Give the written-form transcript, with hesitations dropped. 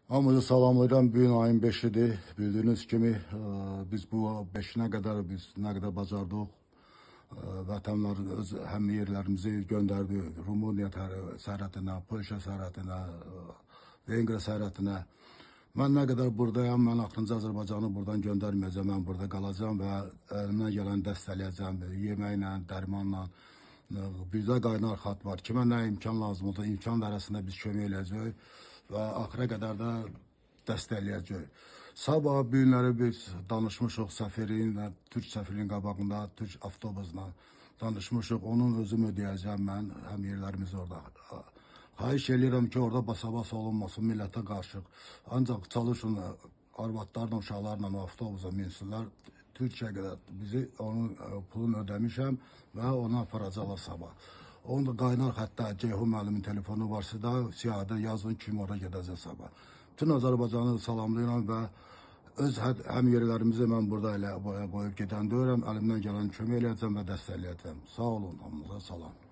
Hamınızı salamlayıram. Bugün ayın 5-idir. Bildiğiniz kimi biz bu 5-nə qədər biz nə qədər bacardıq. Vətənlərin öz həm yerlərimizi göndərdi. Rumıniya sərhədinə, Polşa sərhədinə, Vengriya sərhədinə. Mən nə qədər buradayam, mən axırıncı Azərbaycanı buradan göndərməyəcəm. Mən burada qalacağım və əlimdən gələn dəstəkləyəcəm. Yeməklə, dərmanla. Bizdə qaynar xat var. Kimə nə imkan lazımdır, imkan dairəsində biz kömək eləyəcəyik və axıra qədər də dəstəkləyəcəyik. Sabah bu günləri biz danışmışıq səfirin, Türk səfirinin qabağında, Türk avtobusla danışmışıq. Onun özüm ödəyəcəm mən, həm yerlərimiz orada. Xahiş edirəm ki, orada basa-bas olunmasın millətə qarşı. Ancaq çalışın, arvadlarla, uşaqlarla o avtobusa minsinlər. Türkiyə qədər bizi onun pulunu ödəmişəm və onu aparacaqlar sabah. Onun da qaynar xəttə Ceyhun müəllimin telefonu var, sizdə siyahıda yazın kim ora gedəcək sabah. Bütün Azərbaycanı salamlayıram və öz həm yerlərimizi mən burada elə qoyub gedən deyirəm, əlimdən gələn kömək eləyəcəm və dəstəkləyəcəm. Sağ olun, hamınıza salam.